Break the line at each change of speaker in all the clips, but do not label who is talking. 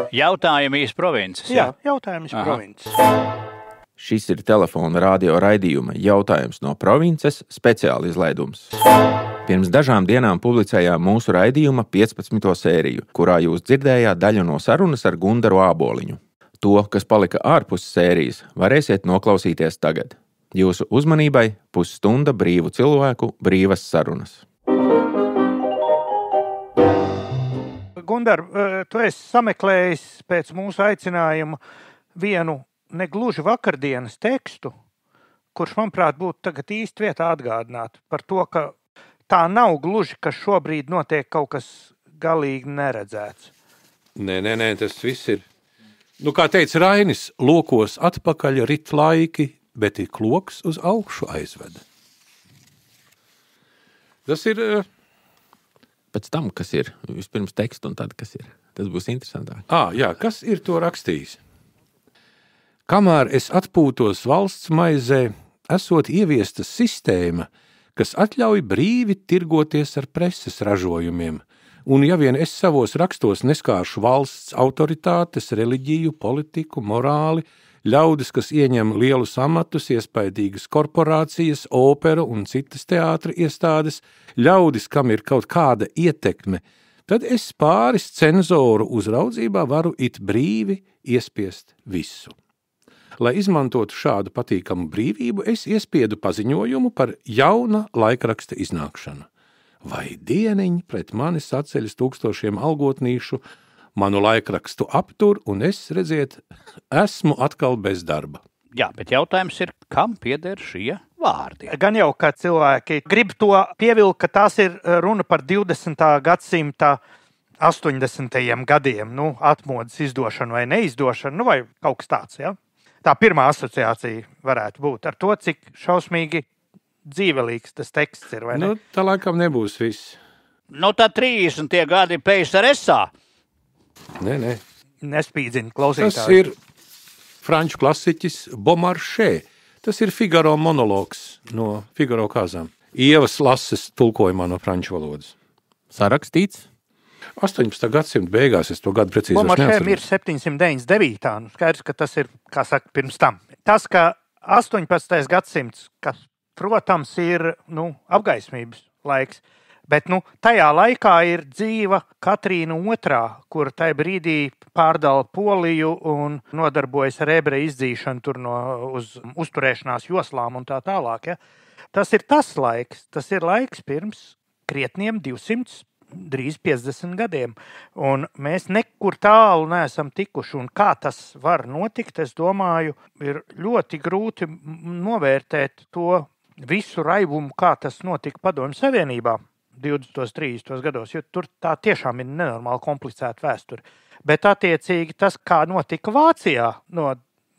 Jautājumi iz provinces.
Jā, jautājumi iz provinces.
Šis ir telefona radio raidījuma Jautājums no provinces speciāla izlaidums. Pirms dažām dienām publicējām mūsu raidījuma 15. sēriju, kurā jūs dzirdējāt daļu no sarunas ar Gundaru Āboliņu. To, kas palika ārpus sērijas, varēsiet noklausīties tagad. Jūsu uzmanībai pusstunda brīvu cilvēku brīvas sarunas.
Gundar, tu esi sameklējis pēc mūsu aicinājuma vienu negluži vakardienas tekstu, kurš, manuprāt, būtu tagad īsti vietā atgādināt par to, ka tā nav gluži, ka šobrīd notiek kaut kas galīgi neredzēts.
Nē, tas viss ir. Kā teica Rainis, lokos atpakaļ rit laiki, bet ir kloks uz augšu aizveda. Tas ir...
Pēc tam, kas ir vispirms tekstu un tad, kas ir. Tas būs interesantāk.
Jā, kas ir to rakstījis? Kamēr es atpūtos valsts maizē, esot ieviesta sistēma, kas atļauj brīvi tirgoties ar preses ražojumiem, un ja vien es savos rakstos neskāršu valsts autoritātes, reliģiju, politiku, morāli, ļaudis, kas ieņem lielus amatus, iespaidīgas korporācijas, operu un citas teātra iestādes, ļaudis, kam ir kaut kāda ietekme, tad es pāris cenzoru uzraudzībā varu it brīvi iespiest visu. Lai izmantotu šādu patīkamu brīvību, es iespiedu paziņojumu par jauna laikraksta iznākšanu. Vai dieniņ pret mani saceļas tūkstošiem algotnīšu, manu laikrakstu aptur, un es, redziet, esmu atkal bez darba.
Jā, bet jautājums ir, kam pieder šie vārdi?
Gan jau, ka cilvēki grib to pievilkt, ka tās ir runa par 20. gadsimta 80. gadiem, atmodas izdošanu vai neizdošanu, vai kaut kas tāds, ja? Tā pirmā asociācija varētu būt ar to, cik šausmīgi dzīvelīgs tas teksts ir, vai ne?
Tā laikam nebūs viss.
Tā 30. gadi PSRS-ā.
Nē.
Nespīdzina klausītāji.
Tas ir franču klasiķis Beaumarchais. Tas ir Figaro monologs no Figaro kāzām. Ievas Lases tulkojumā no franču valodas.
Sarakstīts?
18. gadsimta beigās, es to gadu precīzi neatceros.
Ir 799. Skaidrs, ka tas ir, kā saka, pirms tam. Tas, ka 18. gadsimts, kas, protams, ir apgaismības laiks, bet tajā laikā ir dzīva Katrīna II, kur tajā brīdī pārdala Poliju un nodarbojas ar ebreju izdzīšanu tur uz uzturēšanās joslām un tā tālāk. Ja? Tas ir tas laiks, tas ir laiks pirms krietniem 200, drīz 50 gadiem, un mēs nekur tālu neesam tikuši, un kā tas var notikt, es domāju, ir ļoti grūti novērtēt to visu raibumu, kā tas notika Padomju Savienībā 20. 30. gados, jo tur tā tiešām ir nenormāli komplicēta vēsture. Bet attiecīgi tas, kā notika Vācijā no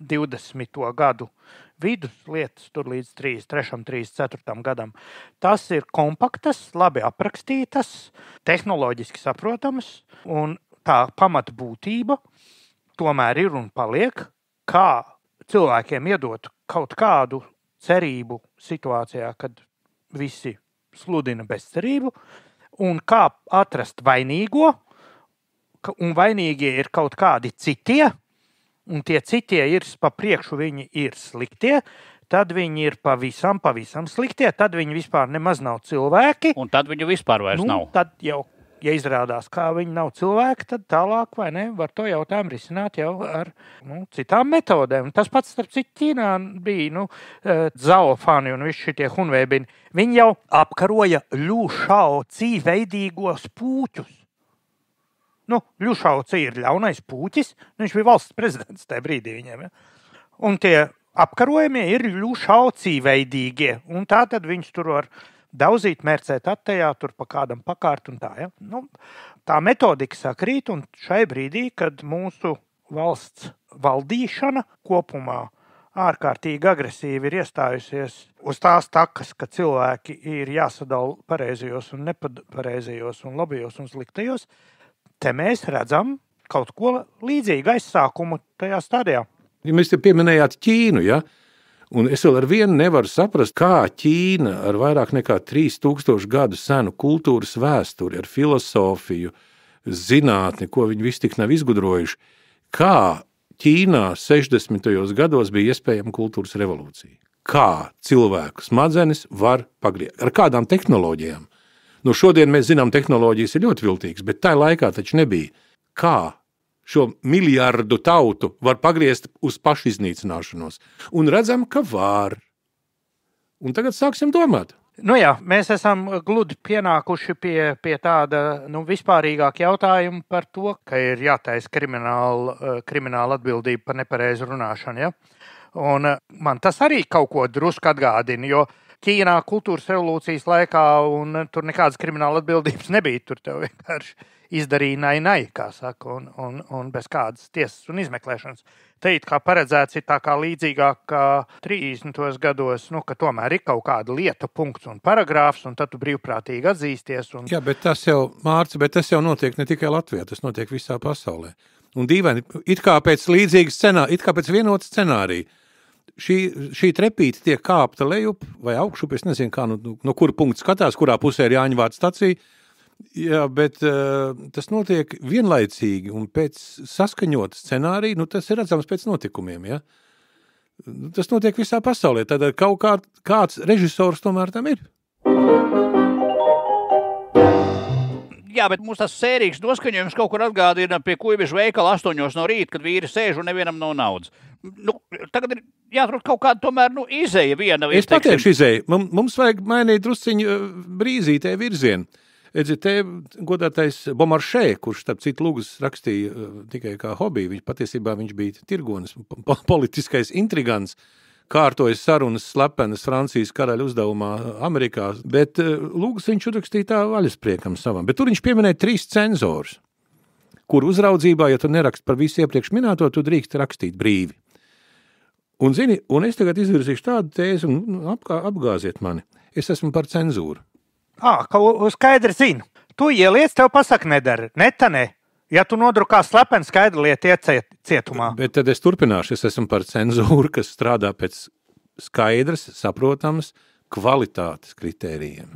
20. gadu vidus lietas tur līdz 33. 34. gadam, tas ir kompaktas, labi aprakstītas, tehnoloģiski saprotamas, un tā pamatbūtība tomēr ir un paliek, kā cilvēkiem iedot kaut kādu cerību situācijā, kad visi sludina bezcerību, un kā atrast vainīgo, un vainīgie ir kaut kādi citie, un tie citie ir pa priekšu, viņi ir sliktie, tad viņi ir pavisam sliktie, tad viņi vispār nemaz nav cilvēki.
Un tad viņu vispār vairs nav.
Tad jau, ja izrādās, kā viņi nav cilvēki, tad tālāk, vai ne, var to jautājumu risināt jau ar citām metodēm. Tas pats, starp citu, Ķīnā bija, Zaofani un visi šitie hunveibini. Viņi jau apkaroja Ļu Šao Cī veidīgos pūķus. Ļu Šao Cī ir ļaunais pūķis, viņš bija valsts prezidents tajā brīdī viņiem. Ja? Un tie apkarojumie ir Ļu Šao Cī veidīgie, un tā tad viņš tur var daudzīt, mērcēt attējā, tur pa kādam pakārt un tā. Ja? Tā metodika sakrīt, un šai brīdī, kad mūsu valsts valdīšana kopumā ārkārtīgi agresīvi ir iestājusies uz tās takas, ka cilvēki ir jāsadala pareizajos un nepareizajos un labajos un sliktajos, te mēs redzam kaut ko līdzīgu aizsākumu tajā stadijā.
Ja mēs te pieminējāt Ķīnu, ja? Un es vēl ar vienu nevaru saprast, kā Ķīna ar vairāk nekā 3000 gadu senu kultūras vēsturi, ar filosofiju, zinātni, ko viņi visi tik nav izgudrojuši, kā Ķīnā 60. gados bija iespējama kultūras revolūcija. Kā cilvēku smadzenes var pagriezt, ar kādām tehnoloģijām. Nu, šodien mēs zinām, tehnoloģijas ir ļoti viltīgas, bet tajā laikā taču nebija. Kā šo miljardu tautu var pagriezt uz pašiznīcināšanos? Un redzam, ka var. Un tagad sāksim domāt.
Nu jā, mēs esam gludi pienākuši pie tāda vispārīgāka jautājuma par to, ka ir jātaisa krimināla atbildība par nepareizu runāšanu. Ja? Un man tas arī kaut ko drusku atgādina, jo Ķīnā kultūras revolūcijas laikā un tur nekādas krimināla atbildības nebija. Tur tev vienkārši izdarīja nai, kā saka, un bez kādas tiesas un izmeklēšanas. Te it kā paredzēts ir tā kā līdzīgāk kā 30. gados, ka tomēr ir kaut kāda lieta, punkts un paragrāfs, un tad tu brīvprātīgi atzīsties. Un...
Jā, bet tas jau notiek ne tikai Latvijā, tas notiek visā pasaulē. Un dīvaini, it kā pēc līdzīgas scenārija, it kā pēc vienota scenārija, šī trepīte tiek kāpta lejup vai augšup, es nezinu, kā no kura punkta skatās, kurā pusē ir Jāņvārds stacija. Jā, bet tas notiek vienlaicīgi un pēc saskaņota scenārija, tas ir redzams pēc notikumiem, ja? Tas notiek visā pasaulē, tad kaut kāds režisors tomēr tam ir.
Jā, bet mums tas sērīgs noskaņojums kaut kur atgādina pie kuibišu veikala 8 no rīta, kad vīri sēž un nevienam nav naudas. Tagad ir jāatrod kaut kāda tomēr izeja viena.
Es pateikšu izeja. Mums vajag mainīt drusciņu brīzītē virzienu. Te godātais Beaumarchais, kurš starp citu lūgas rakstīja tikai kā hobiju, patiesībā viņš bija tirgonis, politiskais intrigants, kārtojas sarunas slepenas Francijas karaļa uzdevumā Amerikā, bet lūgas viņš uzrakstīja tā vaļaspriekam savam. Bet tur viņš pieminēja 3 cenzorus, kur uzraudzībā, ja tu nerakst par visu iepriekš minēto, tu drīkst rakstīt brīvi. Un zini, un es tagad izvirzīšu tādu tēzi un apgāziet mani. Es esmu par cenzūru.
Skaidri zinu. Tu ieliec, tev pasaka nedara. Ne. Ja tu nodrukā slepeni, skaidri lieta iet cietumā. Bet
tad es turpināšu. Es esmu par cenzūru, kas strādā pēc skaidras, saprotamas kvalitātes kritērijiem.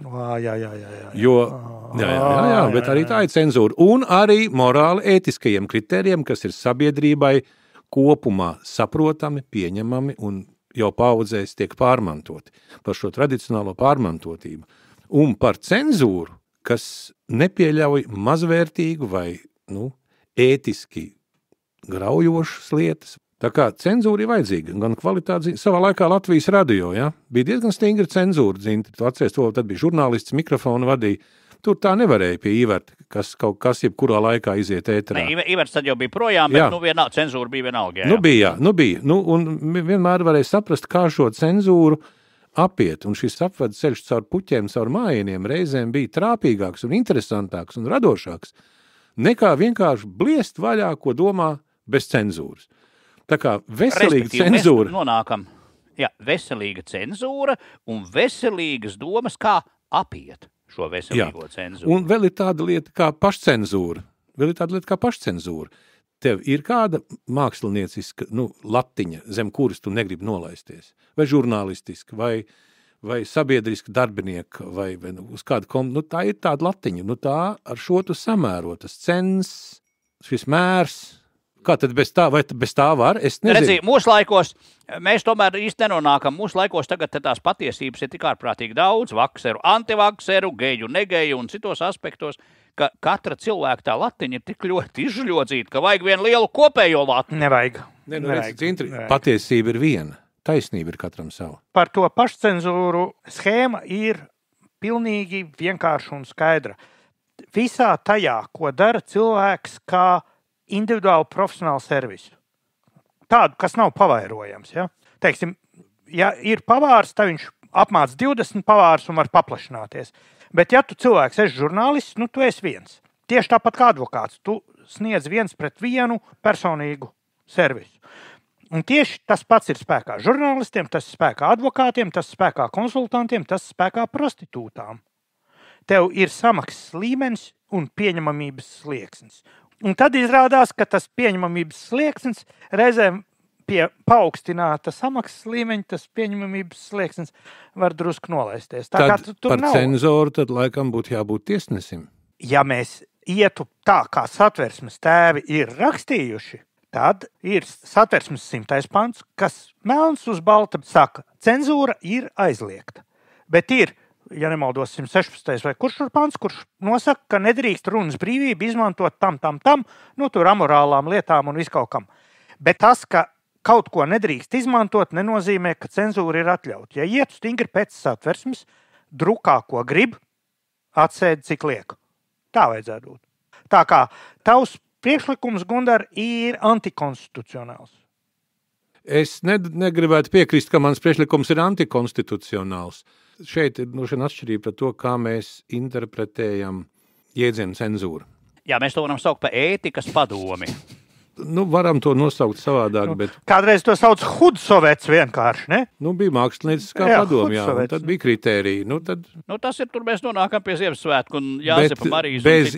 Jā, bet arī tā ir cenzūra. Un arī morāli ētiskajiem kritērijiem, kas ir sabiedrībai kopumā saprotami, pieņemami un jau paudzēs tiek pārmantoti. Par šo tradicionālo pārmantotību. Un par cenzūru, kas nepieļauj mazvērtīgu vai ētiski graujošas lietas. Tā kā cenzūra ir vajadzīga, gan kvalitāte, savā laikā Latvijas radio, ja? Bija diezgan stingra cenzūra, tu atceries to, tad bija žurnālists, mikrofonu vadīja. Tur tā nevarēja pie Iverta, kas jebkurā laikā iziet ēterā.
Iverts tad jau bija projām, bet cenzūra bija vienalga.
Jā. Bija. Un vienmēr varēja saprast, kā šo cenzūru apiet, un šis apvedu ceļš caur puķiem, caur mājieniem reizēm bija trāpīgāks un interesantāks un radošāks, nekā vienkārši bliest vaļā, ko domā bez cenzūras. Tā kā veselīga cenzūra.
Mēs nonākam, veselīga cenzūra un veselīgas domas, kā apiet šo veselīgo cenzūru.
Un vēl ir tāda lieta kā pašcenzūra. Tev ir kāda mākslinieciska latiņa, zem kuras tu negribi nolaisties? Vai žurnālistiska, vai sabiedriska darbinieka, vai uz kādu tā ir tāda latiņa. Tā ar šo tu samēro, tas cens, šis mērs. Kā tad bez tā, vai bez tā var? Es nezinu.
Redzi, mūsu laikos mēs tomēr īsti nenonākam. Mūsu laikos tagad tās patiesības ir tik ārprātīgi daudz, vakseru, antivakseru, geju, negeju un citos aspektos, ka katra cilvēka tā latiņa ir tik ļoti izžļodzīta, ka vajag vienu lielu kopējo latiņu.
Nevajag.
Patiesība ir viena, taisnība ir katram sava.
Par to pašcenzūru schēma ir pilnīgi vienkārša un skaidra. Visā tajā, ko dara cilvēks kā individuālu profesionālu servisu. Tādu, kas nav pavairojams. Ja? Teiksim, ja ir pavārs, tad viņš apmāc 20 pavārus un var paplašināties. Bet ja tu cilvēks esi žurnālists, tu esi viens. Tieši tāpat kā advokāts. Tu sniedz 1-1 personīgu servisu. Un tieši tas pats ir spēkā žurnālistiem, tas ir spēkā advokātiem, tas ir spēkā konsultantiem, tas ir spēkā prostitūtām. Tev ir samaksas līmenis un pieņemamības slieksnis. Un tad izrādās, ka tas pieņemamības slieksnis reizēm pie paaugstināta samaksas līmeņa, tas pieņemamības slieksnis var drusku nolaisties.
Tad par cenzoru tad laikam būtu jābūt tiesnesim.
Ja mēs ietu tā, kā Satversmes tēvi ir rakstījuši, tad ir Satversmes 100. pants, kas melns uz balta saka, cenzūra ir aizliegta. Bet ir, ja nemaldos, 116. vai kurš tur pants, kurš nosaka, ka nedrīkst runas brīvību izmantot tam, tur amorālām lietām un viskaut kam. Bet tas, ka kaut ko nedrīkst izmantot, nenozīmē, ka cenzūra ir atļauta. Ja iet stingri pēc Satversmes, drukā, ko grib, atsēd, cik liek. Tā vajadzētu būt. Tā kā tavs priekšlikums, Gundar, ir antikonstitucionāls.
Es negribētu piekrist, ka mans priekšlikums ir antikonstitucionāls. Šeit ir atšķirība par to, kā mēs interpretējam jēdzienu cenzūru.
Jā, mēs to varam saukt par ētikas padomi.
Varam to nosaukt savādāk, bet...
Kādreiz to sauc hudsovets vienkārši, ne?
Bija mākslinieckā padoma, jā, un tad bija kritērija.
Tas ir, tur mēs nonākam pie Ziemassvētku un Jāzepa Marijas.
Bez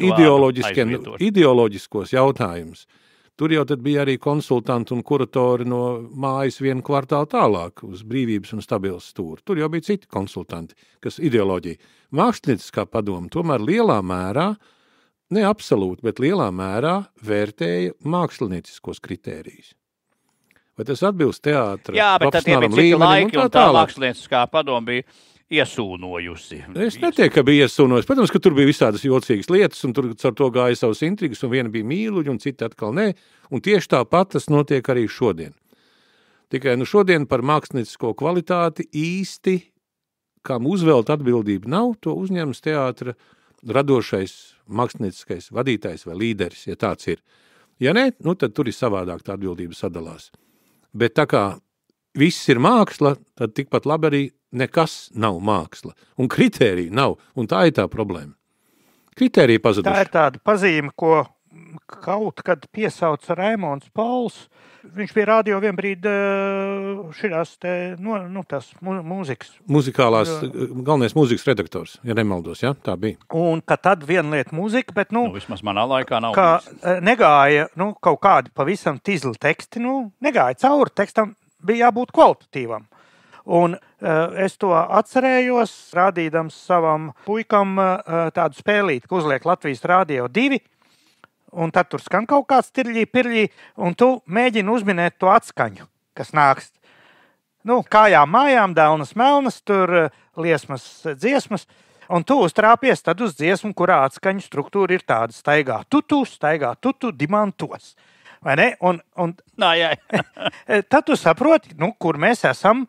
ideoloģiskos jautājumus. Tur jau tad bija arī konsultanti un kuratori no mājas vienu kvartālu tālāk uz brīvības un stabilas stūri. Tur jau bija citi konsultanti, kas ideoloģija. Mākslinieckā padoma tomēr lielā mērā, ne absolūti, bet lielā mērā vērtēja mākslinieciskos kritērijus. Vai tas atbilst teātra profesionālam līmenim? Jā, bet tad cik laiki un tā
mākslinieciskā padoma bija iesūnojusi.
Es netieku, ka bija iesūnojusi. Protams, ka tur bija visādas jocīgas lietas, un tur ar to gāja savas intrigas, un viena bija mīluļi, un cita atkal nē. Un tieši tāpat tas notiek arī šodien. Tikai šodien par māksliniecisko kvalitāti īsti, kam uzvelt atbildību nav, to uzņems teātra radošais mākslinieckais vadītājs vai līderis, ja tāds ir. Ja ne, tad tur ir savādāk tā atbildība sadalās. Bet tā kā viss ir māksla, tad tikpat labi arī nekas nav māksla. Un kritērija nav, un tā ir tā problēma. Kritērija pazuduši. Tā
ir tāda pazīme, ko kaut kad piesauca Raimonds Pauls. Viņš bija radio vienbrīd širās tās mūzikas.
Muzikālās, galvenais mūzikas redaktors, ja nemaldos, ja? Tā bija.
Un ka tad viena lieta mūzika, bet
vismaz manā laikā nav.
Ka negāja, kaut kādi pavisam tizli teksti, negāja cauri tekstam, bija jābūt kvalitatīvam. Un es to atcerējos, rādīdams savam puikam tādu spēlīti, ka uzliek Latvijas Rādio 2, un tad tur skan kaut kāds tirļī, un tu mēģini uzminēt to atskaņu, kas nāks. Kājām mājām, dēlnas melnas, tur liesmas dziesmas, un tu uztrāpies tad uz dziesmu, kurā atskaņu struktūra ir tāda staigā tutu, dimantos. Vai ne?
Jā.
Tad tu saproti, kur mēs esam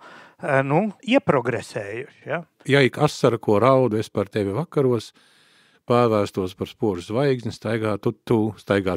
ieprogresējuši. Ja?
Ja ik asara, ko raudu, es par tevi vakaros, pārvērstos par sporu zvaigzni, staigā tutu,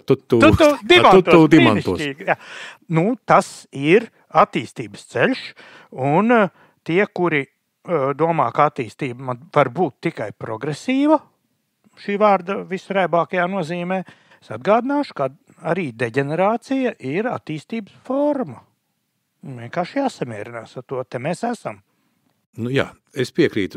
dimantos.
Ja. Tas ir attīstības ceļš, un tie, kuri domā, ka attīstība var būt tikai progresīva, šī vārda visrēbākajā nozīmē, es atgādināšu, ka arī deģenerācija ir attīstības forma. Vienkārši jāsamierinās ar to, te mēs esam.
Jā, es piekrītu.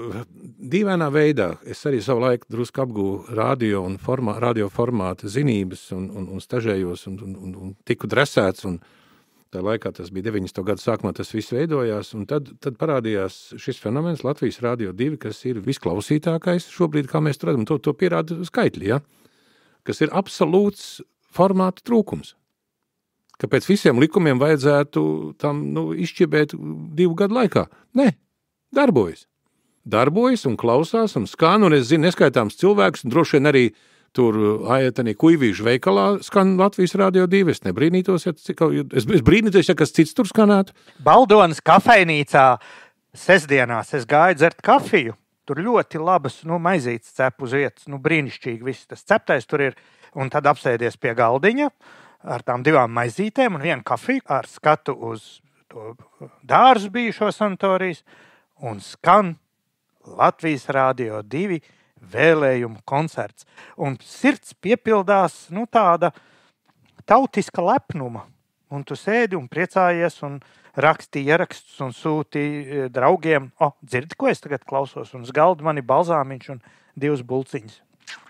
Dīvainā veidā es arī savu laiku drusku apgūvu radio formāta zinības un stažējos un tiku dresēts. Un tā laikā tas bija 90. gadu sākumā, tas viss veidojās. Un tad parādījās šis fenomens Latvijas Rādio 2, kas ir visklausītākais šobrīd, kā mēs redzam, to pierāda skaitļi, ja? Kas ir absolūts formāta trūkums. Ka pēc visiem likumiem vajadzētu tam izšķibēt 2 gadu laikā. Nē, darbojas. Darbojas un klausās un skan, un es zinu neskaitāms cilvēkus, un droši vien arī tur Aietanī Kuivīšu veikalā skan Latvijas Rādio 2. Es nebrīnītos, es brīnītos, ja kas cits tur skanētu.
Baldonas kafejnīcā sestdienās es gāju dzert kafiju. Tur ļoti labas, maizītes cep uz vietas, brīnišķīgi viss tas ceptais tur ir, un tad apsēdies pie galdiņa ar tām 2 maizītēm un 1 kafiju ar skatu uz to dārzu bijušo sanatorijas, un skan Latvijas Rādio 2 vēlējumu koncerts. Un sirds piepildās, tāda tautiska lepnuma. Un tu sēdi un priecājies un raksti ierakstus un sūti draugiem. Dzirdi, ko es tagad klausos? Un uz galda man ir balzāmiņš un 2 bulciņas.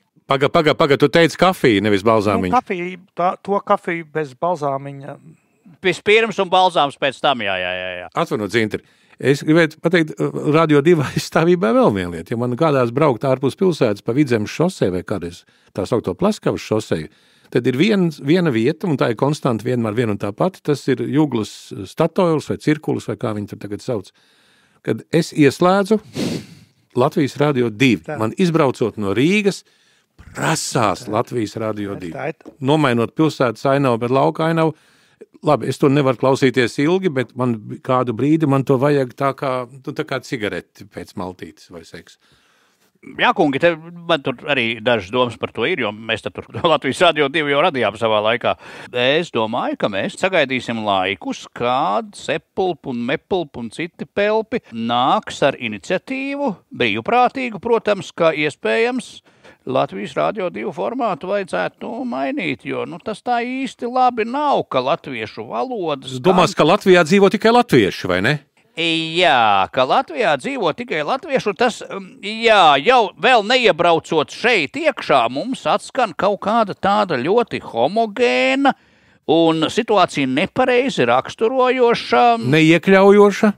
Paga, tu teici kafiju, nevis balzāmiņu.
To kafiju bez balzāmiņa.
Vispirms un balzāms pēc tam, jā.
Atvainot, Dzintri. Es gribētu pateikt, Rādio 2 aizstāvībā vēl viena lieta. Ja man kādās braukt ārpus pilsētas pa Vidzemes šosei vai kādreiz tā saukto Pleskavas šosei, tad ir viena vieta, un tā ir konstanta vienmēr viena un tā pati, tas ir Juglas Statoils vai Cirkulis, vai kā viņi tur tagad sauc. Kad es ieslēdzu Latvijas Radio 2, man izbraucot no Rīgas, prasās Latvijas Radio 2. Nomainot pilsētas ainavu, bet lauka ainavu, labi, es to nevaru klausīties ilgi, bet man kādu brīdi man to vajag tā kā cigareti pēc maltītes vai seksa.
Jā, kungi, man tur arī dažas domas par to ir, jo mēs tur Latvijas Radio 2 jau radījām savā laikā. Es domāju, ka mēs sagaidīsim laikus, kad Sepulp un Mepulp un citi pelpi nāks ar iniciatīvu, brīvprātīgu, protams, ka iespējams Latvijas Radio 2 formātu vajadzētu mainīt, jo tas tā īsti labi nav, ka latviešu valodas...
Domās, ka Latvijā dzīvo tikai latvieši, vai ne?
Jā, ka Latvijā dzīvo tikai latviešu, tas, jau vēl neiebraucot šeit iekšā, mums atskan kaut kāda tāda ļoti homogēna un situācija nepareizi raksturojoša.
Neiekļaujoša?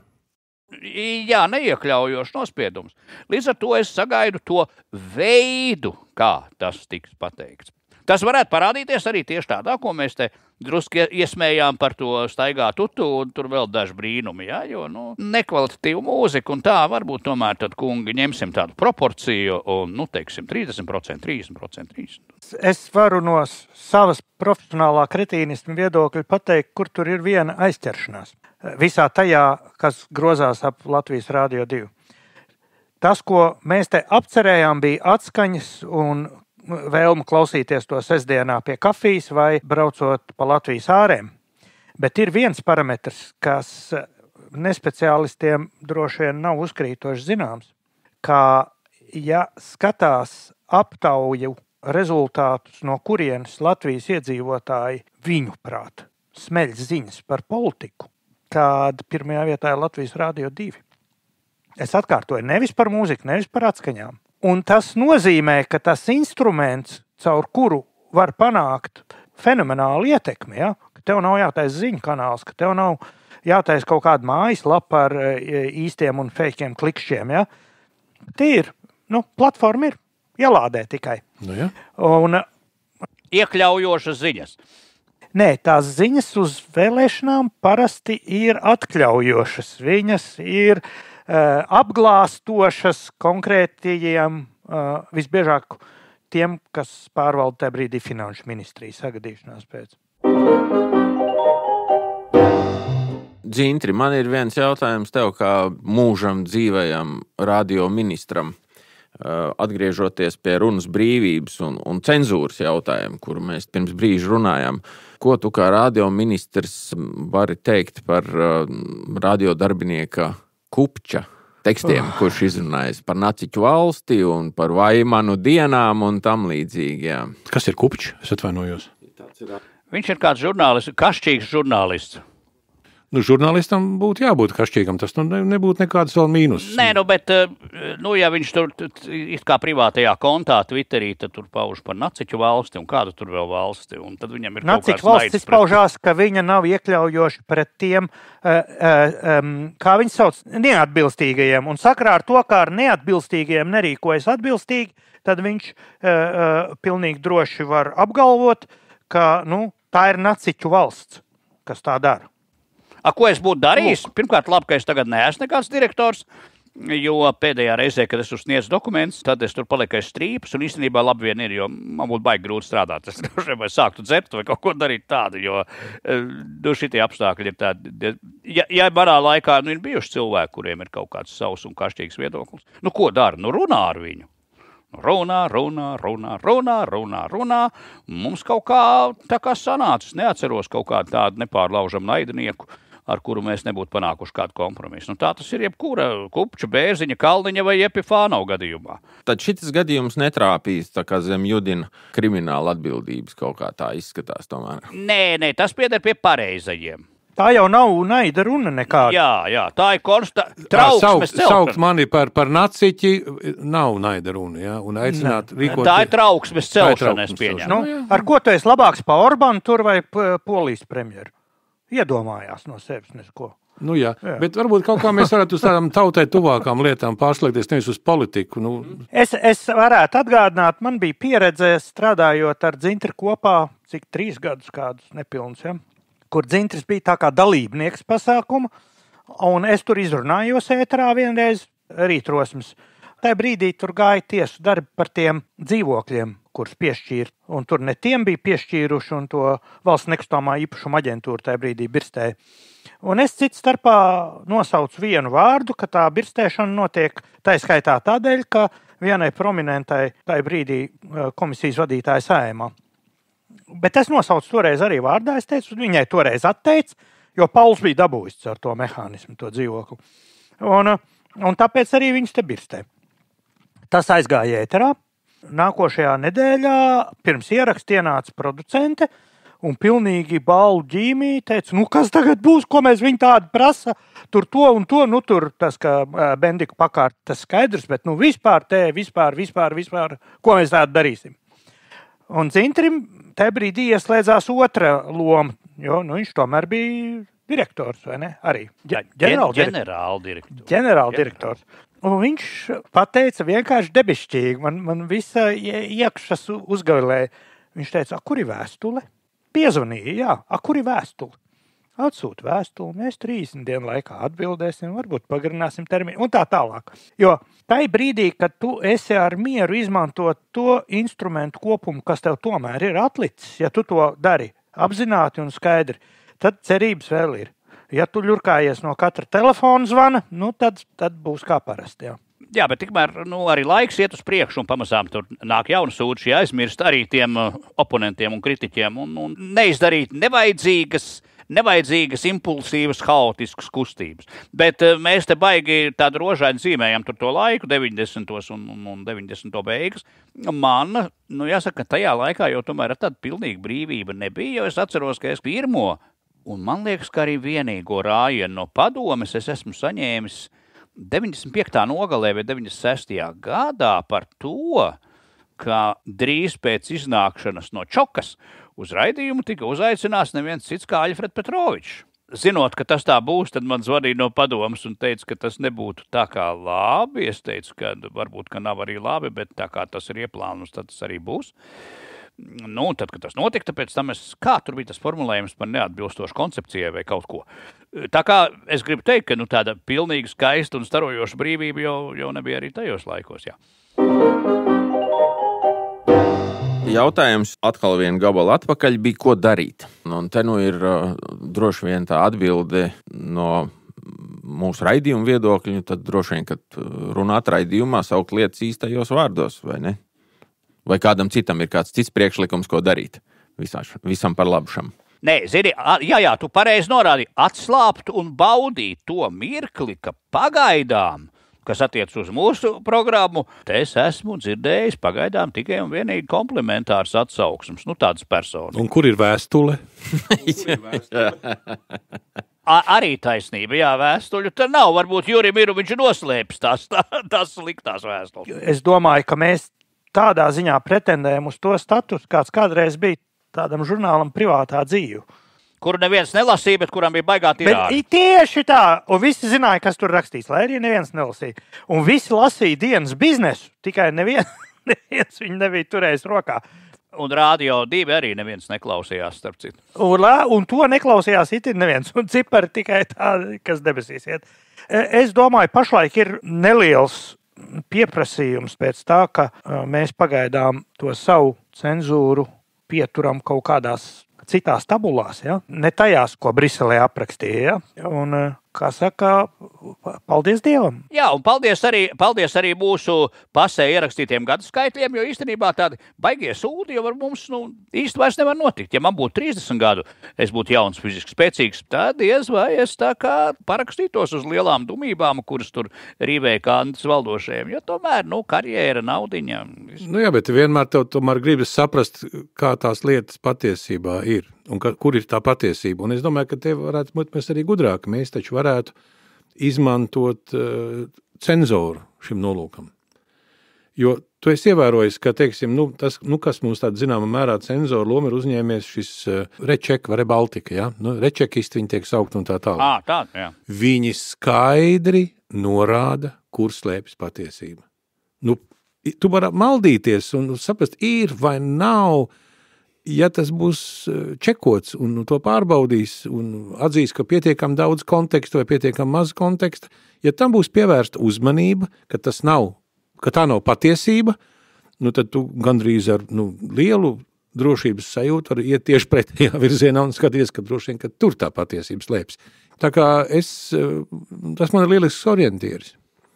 Jā, neiekļaujošs nospiedums. Līdz ar to es sagaidu to veidu, kā tas tiks pateikts. Tas varētu parādīties arī tieši tādā, ko mēs te druski iesmējām par to staigā tutu, un tur vēl daži brīnumi, jā, jo, nekvalitatīvu mūziku, un tā varbūt tomēr tad, kungi, ņemsim tādu proporciju, un, teiksim, 30%, 30%.
Es varu no savas profesionālā kretīnisma viedokļa pateikt, kur tur ir viena aizķeršanās. Visā tajā, kas grozās ap Latvijas Radio 2. Tas, ko mēs te apcerējām, bija atskaņas un vēlmu klausīties to sestdienā pie kafijas vai braucot pa Latvijas ārēm. Bet ir viens parametrs, kas nespeciālistiem droši vien nav uzkrītoši zināms, kā ja skatās aptauju rezultātus, no kurienes Latvijas iedzīvotāji viņu prāt smeļ ziņas par politiku, kad pirmajā vietā ir Latvijas Radio 2. Es atkārtoju, nevis par mūziku, nevis par atskaņām. Un tas nozīmē, ka tas instruments, caur kuru var panākt fenomenālu ietekmi, ja? Ka tev nav jātaisa ziņu kanāls, ka tev nav jātaisa kaut kāda mājaslapa ar īstiem un fejkiem klikšķiem. Ja? Tie ir, platforma ir, ielādē tikai.
Ja.
Un
iekļaujošas ziņas.
Nē, tās ziņas uz vēlēšanām parasti ir atkļaujošas. Viņas ir apglāstošas konkrētajiem, visbiežāk tiem, kas pārvalda tajā brīdī finanšu ministriju sagadīšanās pēc.
Dzintri, man ir viens jautājums tev kā mūžam dzīvajam radio ministram, atgriežoties pie runas brīvības un cenzūras jautājumu, kuru mēs pirms brīža runājām. Ko tu kā radio ministrs vari teikt par radio darbinieka Kupča tekstiem, kurš izrunājas par naciķu valsti un par Vaimanu dienām un tam līdzīgi. Jā.
Kas ir Kupčs? Es atvainojos.
Viņš ir kāds žurnālists, kašķīgs žurnālists.
Žurnālistam būtu jābūt kašķīgam, tas nebūtu nekāds vēl mīnus.
Nē, bet, ja viņš tur it kā privātajā kontā Twitterī, tad tur pauž par naciķu valsti un kādu tur vēl valsti, un tad viņam ir
naciķu valsts izpaužās, ka viņa nav iekļaujoša pret tiem, kā viņi sauc, neatbilstīgajiem, un sakarā ar to, kā ar neatbilstīgajiem nerīkojas atbilstīgi, tad viņš pilnīgi droši var apgalvot, ka, tā ir naciķu valsts, kas tā dara.
Ko es būtu darījis? Pirmkārt, labi, ka es tagad neesmu nekāds direktors, jo pēdējā reizē, kad es sniedzu dokumentus, tad es tur paliku aiz strīpas, un īstenībā labi vien ir, jo man būtu baigi grūti strādāt. Es droši vai sāktu dzert vai kaut ko darīt tādu, jo šitie apstākļi ir tādi. Ja manā laikā ir bijuši cilvēki, kuriem ir kaut kāds savs un kašķīgs viedoklis, ko dara? Runā ar viņu. Runā. Mums kaut kā tā kā sanācis, neatceros kaut kādu tādu nepārlaužamu naidnieku, ar kuru mēs nebūtu panākuši kādu kompromisu. Tā tas ir jebkura Kupča, Bērziņa, Kalniņa vai Epifānova gadījumā.
Tad šitas gadījums netrāpīs tā kā zem Judina krimināla atbildības kaut kā tā izskatās tomēr.
Nē, tas pieder pie pareizajiem.
Tā jau nav naida runa nekāda.
Jā, tā ir trauksmes celšana.
Saukt mani par naciķi nav naida runa, jā, un aicināt rīkot.
Tā ir trauksmes celšana, es pieņemu.
Ar ko tu esi labāks pa Orbanu tur vai Polijas premjeru? Iedomājās no sevis nesko.
Nu jā, bet varbūt kaut kā mēs varētu uz tādām tautai tuvākām lietām pārslēgties, nevis uz politiku. Nu.
Es varētu atgādināt, man bija pieredze strādājot ar Dzintri kopā, cik 3 gadus kādus nepilnus, ja? Kur Dzintris bija tā kā dalībnieks pasākumu, un es tur izrunājos ēterā vienreiz rītrosmes. Tajā brīdī tur gāja tiesu darbi par tiem dzīvokļiem, kurus piešķīra, un tur ne tiem bija piešķīruši, un to valsts nekustamā īpašuma aģentūra tajā brīdī birstēja. Un es cits starpā nosaucu vienu vārdu, ka tā birstēšana notiek taiskaitā tādēļ, ka vienai prominentai tajā brīdī komisijas vadītāja Saeimā. Bet es nosaucu toreiz arī vārdā, es teicu, viņai toreiz atteicu, jo Pauls bija dabūjis ar to mehānismu, to dzīvokli. Un tāpēc arī viņus te birstē. Tas aizgāja ēterā. Nākošajā nedēļā pirms ieraksta ienāca producente un pilnīgi balvu ģīmī teica, nu kas tagad būs, ko mēs viņi tādi prasa, tur to un to, nu tur tas, ka Bendiku pakārt, tas skaidrs, bet nu vispār, ko mēs tādu darīsim. Un Dzintrim tajā brīdī ieslēdzās otra loma, jo nu, viņš tomēr bija direktors, vai ne? Arī ģenerāldirektors. Un viņš pateica vienkārši debišķīgi, man visa iekšas uzgavilēja. Viņš teica, kur ir vēstule? Piezvanīja, jā, kur ir vēstule? Atsūta vēstuli, mēs 30 dienu laikā atbildēsim, varbūt pagarināsim termiņu un tā tālāk. Jo tai brīdī, kad tu esi ar mieru izmantot to instrumentu kopumu, kas tev tomēr ir atlicis, ja tu to dari apzināti un skaidri, tad cerības vēl ir. Ja tu ļurkājies no katra telefona zvana, nu tad būs kā parasti, jā.
Jā, bet tikmēr arī laiks iet uz priekšu un pamazām tur nāk jauna sūdši, jāizmirst arī tiem oponentiem un kritiķiem un neizdarīt nevajadzīgas, impulsīvas, haotiskas kustības. Bet mēs te baigi tādu rožaini zīmējam tur to laiku, 90. un 90. beigas. Man, jāsaka, tajā laikā jau tomēr tāda pilnīga brīvība nebija, jo es atceros, ka es pirmo, un man liekas, ka arī vienīgo rājienu no padomes es esmu saņēmis 95. nogalē vai 96. gadā par to, ka drīz pēc iznākšanas no Čokas uz raidījumu tika uzaicināts neviens cits kā Aļfred Petrovičs. Zinot, ka tas tā būs, tad man zvanīja no padomes un teica, ka tas nebūtu tā kā labi. Es teicu, ka varbūt, ka nav arī labi, bet tā kā tas ir ieplānots, tad tas arī būs. Nu, tad, kad tas notika, pēc tam kā tur bija tas formulējums par neatbilstošu koncepcijai vai kaut ko. Tā kā es gribu teikt, ka tāda pilnīgi skaista un starojoša brīvība jau nebija arī tajos laikos, jā.
Jautājums atkal vienu gabalu atpakaļ bija, ko darīt. Un te ir droši vien tā atbilde no mūsu raidījuma viedokļa, tad droši vien, kad runāt raidījumā, saukt lietas īstajos vārdos, vai ne? Vai kādam citam ir kāds cits priekšlikums, ko darīt visam par labu šam?
Nē, zini, jā, tu pareizi norādīji, atslāpt un baudīt to mirkli, ka pagaidām, kas attiec uz mūsu programmu, te es esmu dzirdējis pagaidām tikai un vienīgi komplementārs atsauksmes, tādas personas.
Un kur ir vēstule?
Arī taisnība, jā, vēstuļu tad nav, varbūt Jurim ir, viņš noslēpis tās sliktās vēstules.
Es domāju, ka mēs tādā ziņā pretendējam uz to status, kāds kādreiz bija tādam žurnālam Privātā dzīve.
Kuru neviens nelasīja, bet kuram bija baigā tirāža.
Tieši tā, un visi zināja, kas tur rakstīts, lai arī neviens nelasīja. Un visi lasīja dienas biznesu, tikai neviens viņu nebija turējis rokā.
Un Radio 2 arī neviens neklausījās, starp citu.
Un to neklausījās itin neviens, un cipari tikai tādi, kas debesīs iet. Es domāju, pašlaik ir neliels pieprasījums pēc tā, ka mēs pagaidām to savu cenzūru pieturam kaut kādās citās tabulās, ja? Ne tajās, ko Briselē aprakstīja. Ja? Un, kā saka, paldies Dievam.
Jā, un paldies arī mūsu pasē ierakstītiem gadu skaitļiem, jo īstenībā tādi baigie sūdi jau ar mums īsti vairs nevar notikt. Ja man būtu 30 gadu, es būtu jauns, fiziski spēcīgs, tad diez vai es tā kā parakstītos uz lielām dumībām, kuras tur rīvēja kādas valdošajiem, jo tomēr, karjera, naudiņa.
Jā, bet vienmēr tev tomēr gribas saprast, kā tās lietas patiesībā ir. Un kur ir tā patiesība? Un es domāju, ka te varētu būt mēs arī gudrāki. Mēs taču varētu izmantot cenzoru šim nolūkam. Jo tu esi ievērojis, ka, teiksim, kas mums tāda zināma mērā cenzoru loma ir uzņēmies šis Reček vai Rebaltika, ja? Rečekisti viņi tiek saukt un tā tālāk.
Tā, jā.
Viņi skaidri norāda, kur slēpjas patiesība. Tu vari maldīties un saprast, ir vai nav, ja tas būs čekots un to pārbaudīs un atzīs, ka pietiekam daudz kontekstu vai pietiekam maz konteksta, ja tam būs pievērsta uzmanība, ka tas nav, ka tā nav patiesība, tad tu gandrīz ar lielu drošības sajūtu var iet tieši pretējā virzienā un skaties, ka droši vien, ka tur tā patiesība slēpjas. Tā kā tas man ir lielisks orientieris.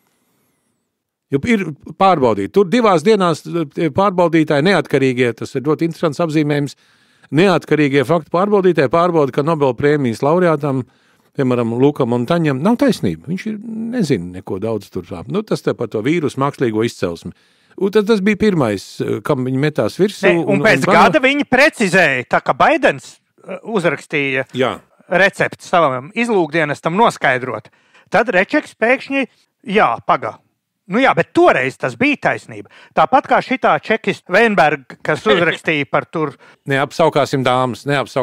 Jo ir pārbaudīt. Tur 2 dienās pārbaudītāji neatkarīgie, tas ir ļoti interesants apzīmējums, neatkarīgie faktu pārbaudītāji pārbauda, ka Nobel prēmijas laureātam, piemēram, Lukam Montaņam, nav taisnība. Viņš nezina neko daudz tur. Tas te par to vīrusu mākslīgo izcelsmi. Un tas bija pirmais, kam viņi metās virsū.
Un pēc gada viņi precizēja, tā kā Baidens uzrakstīja recepti savam izlūkdienestam noskaidrot. Tad Rečeks pēkšņi, bet toreiz tas bija taisnība. Tāpat kā šitā čekista Veinberga, kas uzrakstīja par tur.
Neapsaukāsim dāmas.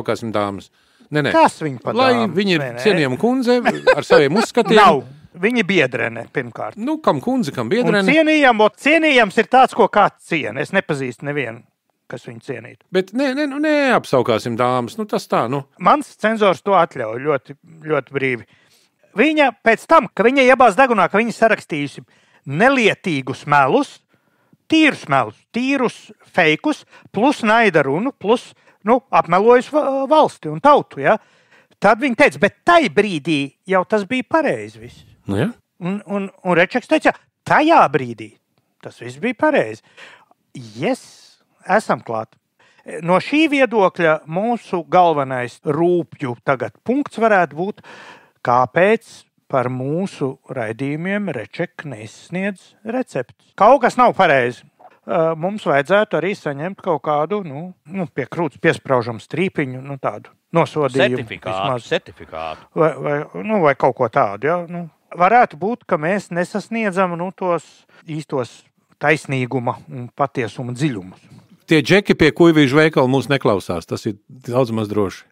Ne.
Kas viņi par
Lai
dāmas?
viņi ir cienījama kundze ar saviem uzskatiem.
Nav. Viņi biedrene, pirmkārt.
Kam kundze, kam biedrene.
Un cienījams ir tāds, ko kāds ciena. Es nepazīstu nevienu, kas viņu cienītu.
Bet neapsaukāsim dāmas. Tas tā,
Mans cenzors to atļauj ļoti, ļoti brīvi. Viņa pēc tam, ka viņa iebāz degunā, ka viņa sarakstījusi nelietīgus melus, tīrus feikus, plus naida runu, plus apmelojus valsti un tautu. Ja? Tad viņa teica, bet tai brīdī jau tas bija pareizi viss.
Ja?
Un Rečeks teica, tajā brīdī tas viss bija pareizi. Esam klāt. No šī viedokļa mūsu galvenais rūpju tagad punkts varētu būt, kāpēc par mūsu raidījumiem Reček nesniedz receptus. Kaut kas nav pareizi. Mums vajadzētu arī saņemt kaut kādu, pie krūts piespraužam strīpiņu, tādu nosodījumu.
Certifikātu.
Vai kaut ko tādu, ja? Varētu būt, ka mēs nesasniedzam tos īstos taisnīguma un patiesuma dziļumus.
Tie džeki pie kuivīžu veikala mūs neklausās, tas ir daudz maz droši.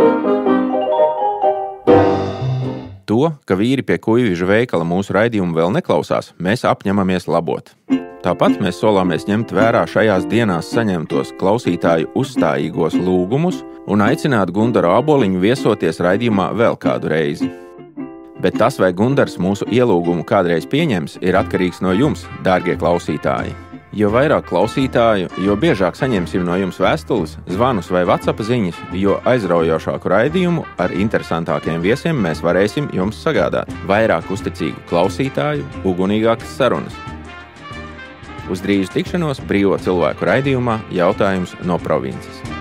To, ka vīri pie kuivīžu veikala mūsu raidījumu vēl neklausās, mēs apņemamies labot. Tāpat mēs solāmies ņemt vērā šajās dienās saņemtos klausītāju uzstājīgos lūgumus un aicināt Gundaru Āboliņu viesoties raidījumā vēl kādu reizi. Bet tas, vai Gundars mūsu ielūgumu kādreiz pieņems, ir atkarīgs no jums, dārgie klausītāji. Jo vairāk klausītāju, jo biežāk saņemsim no jums vēstules, zvanus vai WhatsApp ziņas, jo aizraujošāku raidījumu ar interesantākiem viesiem mēs varēsim jums sagādāt. Vairāk uzticīgu klausītāju, ugunīgākas sarunas. Uz drīzu tikšanos brīvo cilvēku raidījumā Jautājums no provinces.